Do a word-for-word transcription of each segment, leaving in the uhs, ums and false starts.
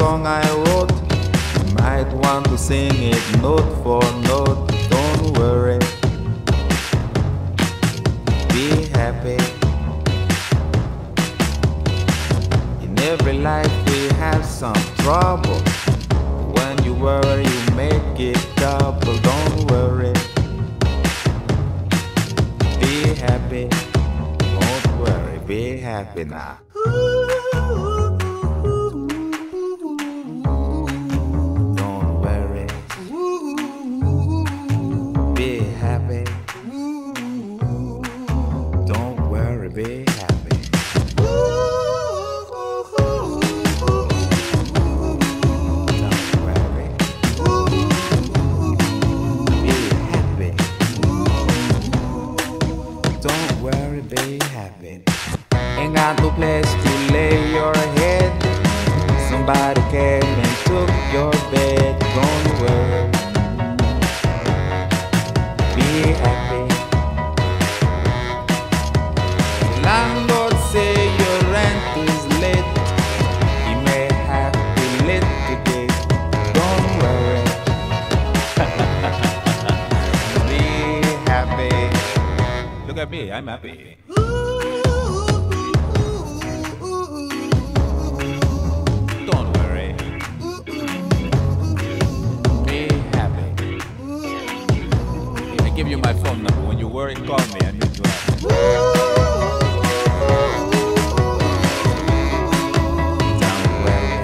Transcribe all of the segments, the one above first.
song I wrote. You might want to sing it note for note. Don't worry, be happy. In every life we have some trouble. When you worry, you make it double. Don't worry, be happy. Don't worry, be happy now. Don't worry, be happy. Don't worry, be happy. Be happy. Ain't got no place to lay your head. Somebody came and took your bed. Don't worry, be happy. Landlord say your rent is late. He may have to litigate. Don't worry, be happy. Look at me, I'm happy. Don't worry, be happy. I give you my phone number. When you worry, call me. I need to have. Don't worry,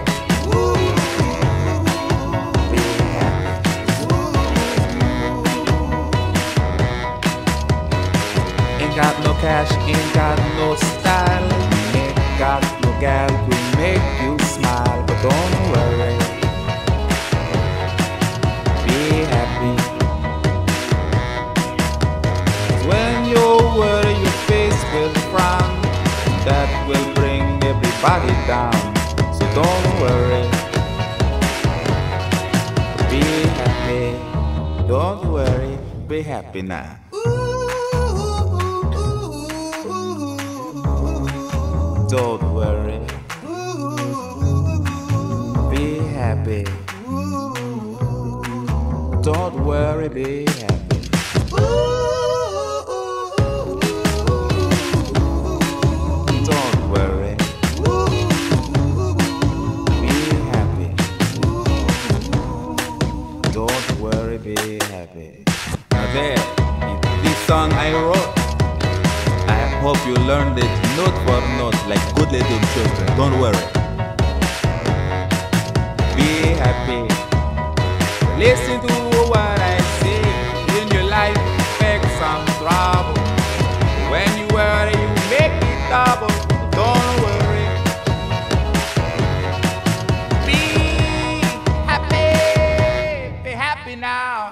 be happy. Ain't got no cash, ain't got no style, ain't got no gal to make you smile. But don't worry, be happy. When you worry, your face will frown. That will bring everybody down. So don't worry, be happy. Don't worry, be happy now. Don't worry, be happy. Don't worry, be happy. Don't worry, be happy. Don't worry, be happy. Now there is this song I wrote. I hope you learned it note for note like good little children. Don't worry, be happy. Listen to what I say. In your life, make some trouble. When you worry, you make it double. Don't worry, be happy. Be happy now.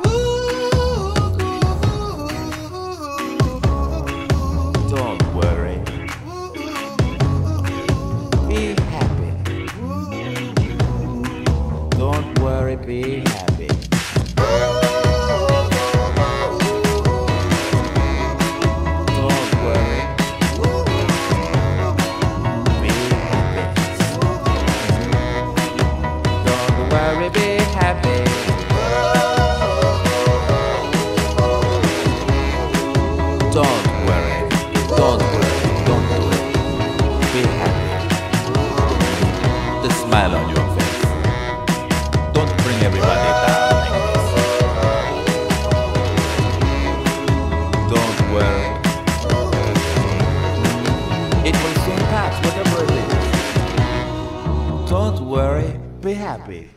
Don't worry, be happy. Don't worry, be happy. Don't worry, be happy. Don't worry, be happy. Don't worry. Don't worry, don't worry, be happy. The smile on your face. Don't bring everybody down like this. Don't worry, it will soon pass, whatever it is. Don't worry, be happy.